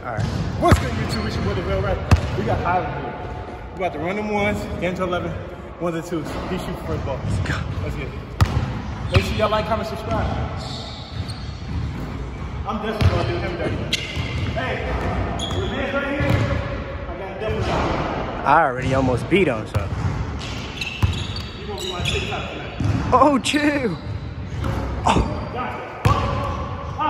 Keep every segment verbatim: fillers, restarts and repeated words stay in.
All right. What's good, YouTube? It's your boy, The Real Right. We got Ivan here. We about to run them ones, get into eleven, ones and twos. He shoots the first ball. Let's go. Let's get it. Make sure y'all like, comment, subscribe. I'm definitely gonna do him dirty. Hey, the man's right here. I got definitely got him. I already almost beat him, so. You gonna be my TikTok tonight. Oh, chill. Oh. Gotcha. Ah.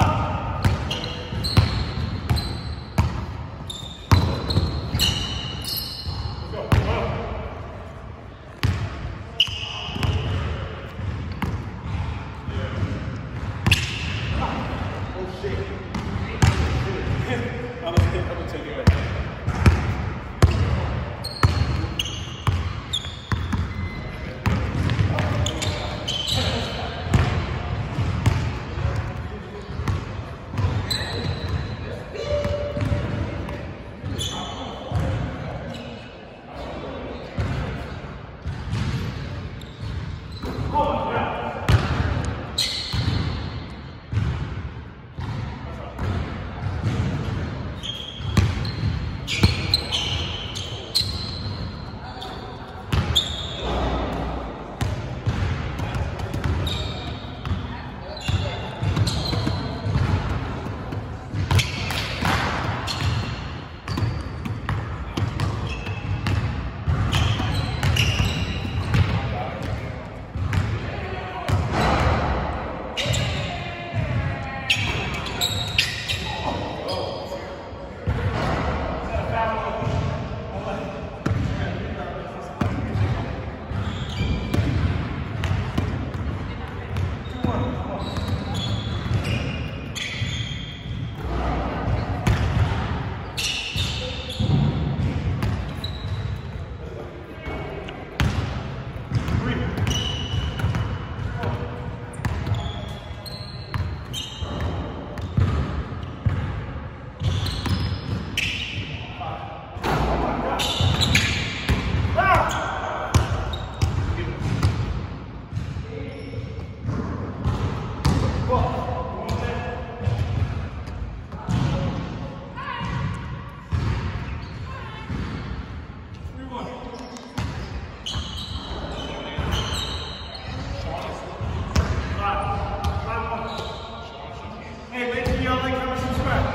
Hey, make sure y'all like, comment, subscribe.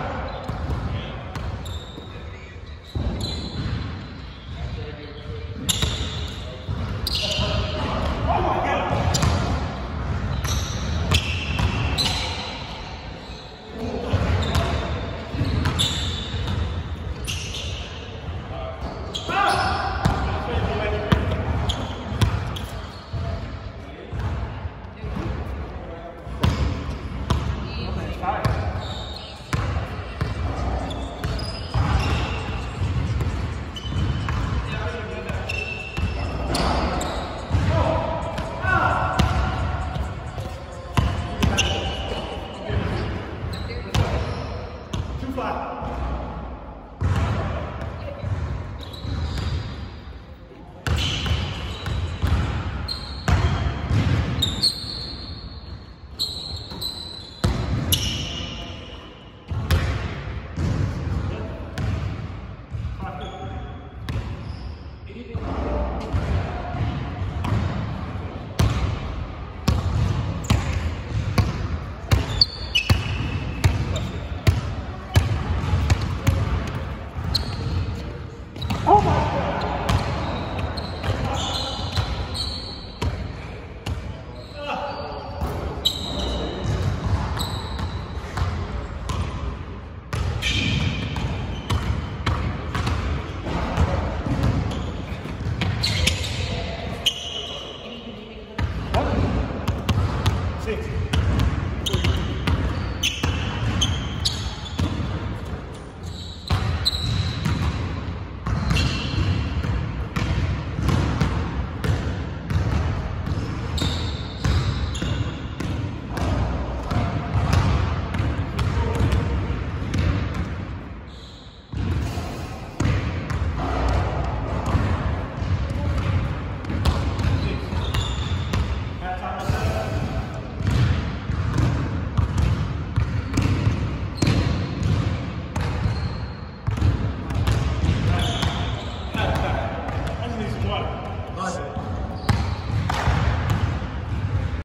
Oh my God. Two five.